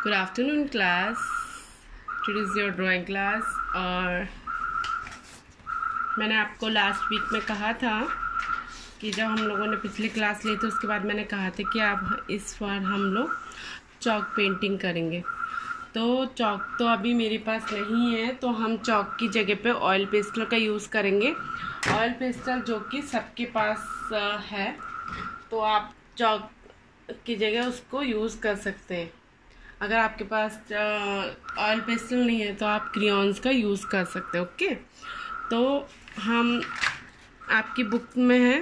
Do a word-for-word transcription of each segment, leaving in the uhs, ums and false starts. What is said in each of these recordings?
Good afternoon, class. Today is your drawing class. और मैंने आपको लास्ट वीक में कहा था कि जब हम लोगों ने पिछली क्लास ली थी उसके बाद मैंने कहा था कि आप इस बार हम लोग चॉक पेंटिंग करेंगे। तो चॉक तो अभी मेरे पास नहीं है, तो हम चॉक की जगह पे ऑयल पेस्टल का यूज़ करेंगे। ऑयल पेस्टल जो कि सबके पास है, तो आप चॉक की जगह उसको यूज़ कर सकते हैं। अगर आपके पास ऑयल पेस्टल नहीं है तो आप क्रेयॉन्स का यूज़ कर सकते हैं। ओके, तो हम आपकी बुक में है,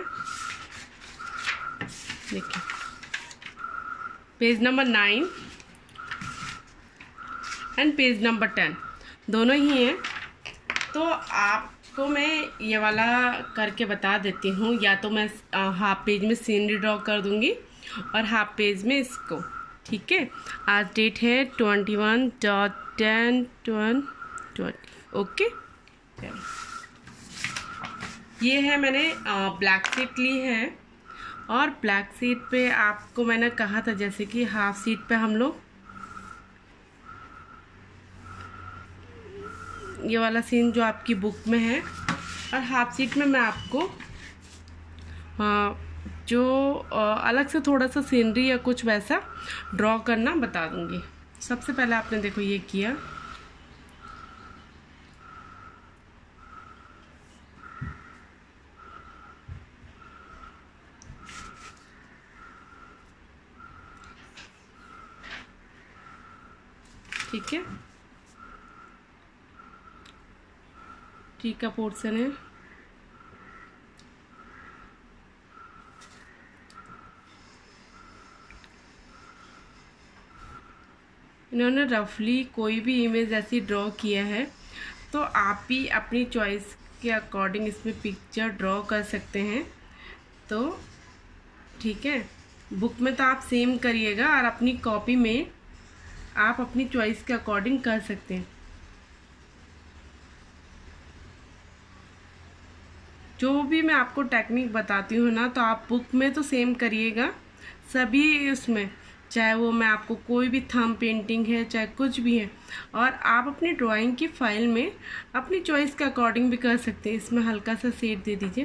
देखिए page number nine and page number ten दोनों ही हैं। तो आपको मैं ये वाला करके बता देती हूँ, या तो मैं हाफ पेज में सीनरी ड्रॉ कर दूँगी और हाफ पेज में इसको। ठीक है, आज डेट है twenty one dot ten twenty twenty. Okay, ये है मैंने ब्लैक शीट ली है, और ब्लैक शीट पे आपको मैंने कहा था जैसे कि हाफ शीट पे हम लोग ये वाला सीन जो आपकी बुक में है, और हाफ शीट में मैं आपको आ, जो अलग से थोड़ा सा सीनरी या कुछ वैसा ड्रॉ करना बता दूंगी। सबसे पहले आपने देखो ये किया, ठीक है, ट्री का पोर्शन है। इन्होंने रफली कोई भी इमेज ऐसी ड्रॉ किया है, तो आप भी अपनी चॉइस के अकॉर्डिंग इसमें पिक्चर ड्रॉ कर सकते हैं। तो ठीक है, बुक में तो आप सेम करिएगा और अपनी कॉपी में आप अपनी चॉइस के अकॉर्डिंग कर सकते हैं। जो भी मैं आपको टेक्निक बताती हूँ ना, तो आप बुक में तो सेम करिएगा सभी उसमें, चाहे वो मैं आपको कोई भी थंब पेंटिंग है चाहे कुछ भी है। और आप अपनी ड्राइंग की फाइल में अपनी चॉइस के अकॉर्डिंग भी कर सकते हैं। इसमें हल्का सा शेड दे दीजिए।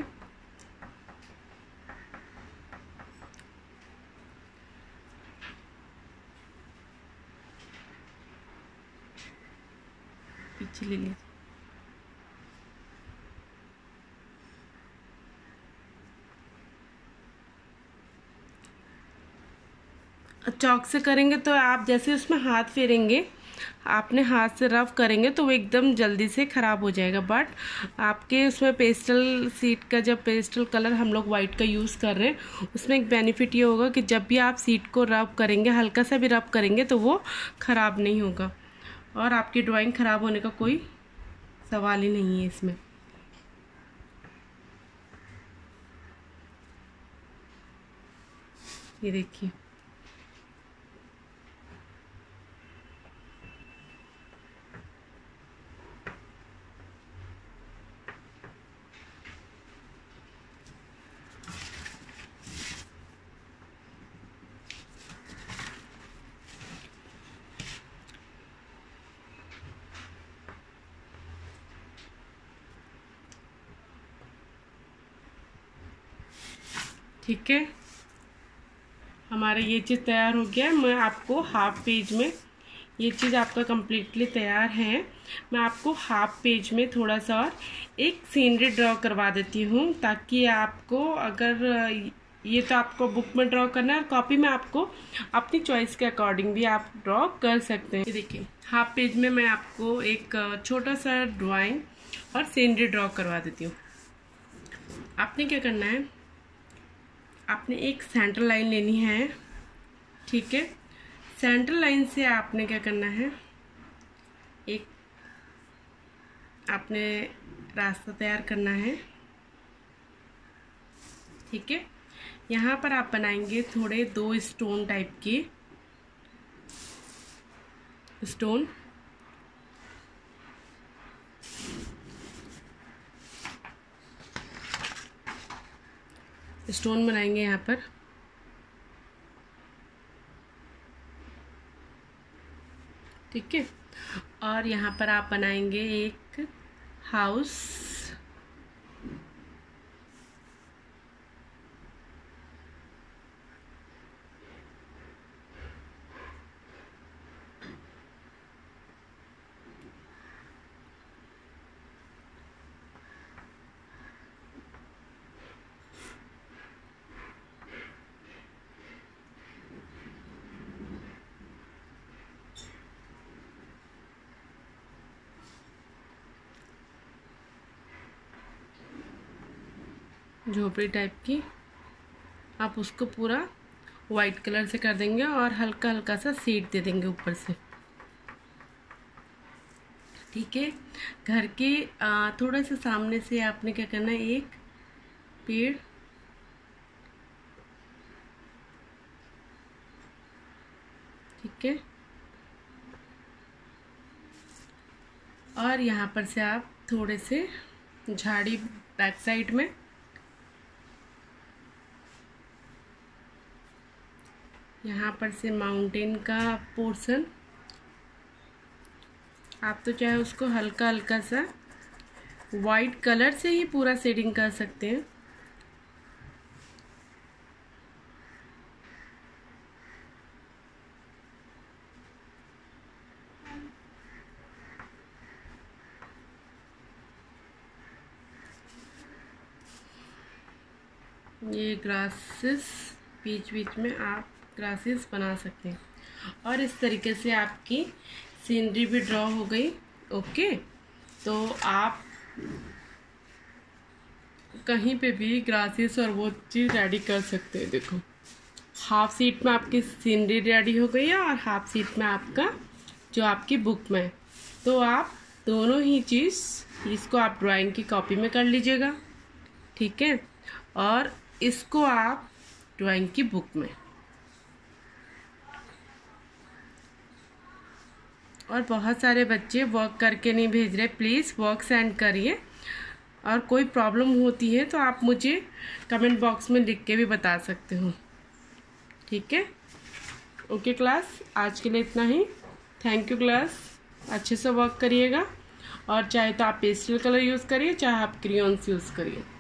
पीछे ले लीजिए। चॉक से करेंगे तो आप जैसे उसमें हाथ फेरेंगे, आपने हाथ से रफ करेंगे तो वो एकदम जल्दी से ख़राब हो जाएगा। बट आपके उसमें पेस्टल सीट का, जब पेस्टल कलर हम लोग वाइट का यूज़ कर रहे हैं, उसमें एक बेनिफिट ये होगा कि जब भी आप सीट को रफ करेंगे, हल्का सा भी रफ करेंगे, तो वो ख़राब नहीं होगा और आपकी ड्राइंग ख़राब होने का कोई सवाल ही नहीं है इसमें। ये देखिए, ठीक है, हमारा ये चीज़ तैयार हो गया। मैं आपको हाफ पेज में, ये चीज़ आपका कम्प्लीटली तैयार है। मैं आपको हाफ पेज में थोड़ा सा और एक सीनरी ड्रॉ करवा देती हूँ, ताकि आपको, अगर ये तो आपको बुक में ड्रॉ करना है, कॉपी में आपको अपनी चॉइस के अकॉर्डिंग भी आप ड्रॉ कर सकते हैं। देखिए, हाफ पेज में मैं आपको एक छोटा सा ड्राइंग और सीनरी ड्रॉ करवा देती हूँ। आपने क्या करना है, आपने एक सेंटर लाइन लेनी है। ठीक है, सेंटर लाइन से आपने क्या करना है, एक आपने रास्ता तैयार करना है। ठीक है, यहाँ पर आप बनाएंगे थोड़े दो स्टोन टाइप के स्टोन। स्टोन बनाएंगे यहाँ पर। ठीक है। और यहाँ पर आप बनाएंगे एक हाउस, झोपड़ी टाइप की, आप उसको पूरा वाइट कलर से कर देंगे और हल्का हल्का सा शेड दे देंगे ऊपर से। ठीक है। घर के थोड़ा सा सामने से आपने क्या करना है, एक पेड़ ठीक है, और यहाँ पर से आप थोड़े से झाड़ी बैक साइड में, यहाँ पर से माउंटेन का पोर्शन, आप तो चाहे उसको हल्का हल्का सा वाइट कलर से ही पूरा शेडिंग कर सकते हैं। ये ग्रासेस बीच बीच में आप ग्रासेस बना सकते हैं, और इस तरीके से आपकी सीनरी भी ड्रॉ हो गई। ओके, तो आप कहीं पे भी ग्रासेस और वो चीज़ रेडी कर सकते हैं। देखो, हाफ सीट में आपकी सीनरी रेडी हो गई है और हाफ सीट में आपका जो आपकी बुक में, तो आप दोनों ही चीज़, इसको आप ड्राइंग की कॉपी में कर लीजिएगा। ठीक है, और इसको आप ड्राइंग की बुक में। और बहुत सारे बच्चे वर्क करके नहीं भेज रहे, प्लीज़ वर्क सेंड करिए। और कोई प्रॉब्लम होती है तो आप मुझे कमेंट बॉक्स में लिख के भी बता सकते हो। ठीक है, ओके क्लास, आज के लिए इतना ही। थैंक यू क्लास, अच्छे से वर्क करिएगा, और चाहे तो आप पेस्टल कलर यूज़ करिए, चाहे आप क्रेयॉन्स यूज़ करिए।